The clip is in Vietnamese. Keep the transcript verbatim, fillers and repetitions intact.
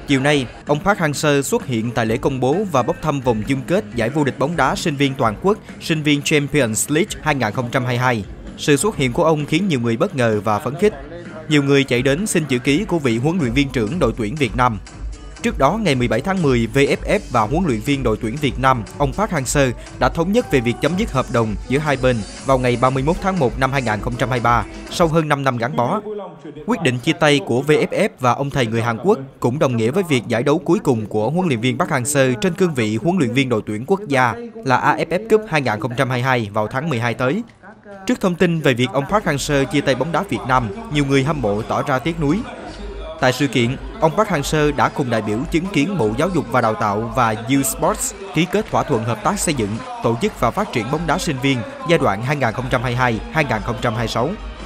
Chiều nay, ông Park Hang-seo xuất hiện tại lễ công bố và bốc thăm vòng chung kết giải vô địch bóng đá sinh viên toàn quốc, sinh viên Champions League hai không hai hai. Sự xuất hiện của ông khiến nhiều người bất ngờ và phấn khích. Nhiều người chạy đến xin chữ ký của vị huấn luyện viên trưởng đội tuyển Việt Nam. Trước đó, ngày mười bảy tháng mười, vê ép ép và huấn luyện viên đội tuyển Việt Nam, ông Park Hang-seo đã thống nhất về việc chấm dứt hợp đồng giữa hai bên vào ngày ba mươi mốt tháng một năm hai nghìn không trăm hai mươi ba, sau hơn năm năm gắn bó. Quyết định chia tay của vê ép ép và ông thầy người Hàn Quốc cũng đồng nghĩa với việc giải đấu cuối cùng của huấn luyện viên Park Hang-seo trên cương vị huấn luyện viên đội tuyển quốc gia là a ép ép Cup hai không hai hai vào tháng mười hai tới. Trước thông tin về việc ông Park Hang-seo chia tay bóng đá Việt Nam, nhiều người hâm mộ tỏ ra tiếc nuối. Tại sự kiện, ông Park Hang-seo đã cùng đại biểu chứng kiến Bộ Giáo dục và Đào tạo và U Sports ký kết thỏa thuận hợp tác xây dựng, tổ chức và phát triển bóng đá sinh viên giai đoạn hai nghìn không trăm hai mươi hai đến hai nghìn không trăm hai mươi sáu.